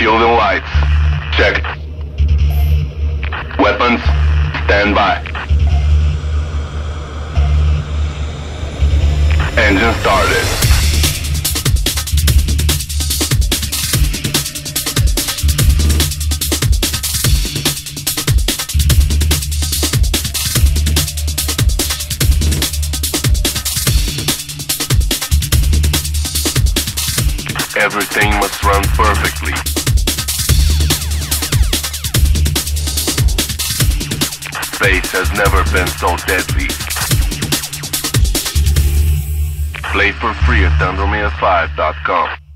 Shield and lights. Check. Weapons, stand by. Engine started. Everything must run perfectly. Space has never been so deadly. Play for free at Andromeda5.com.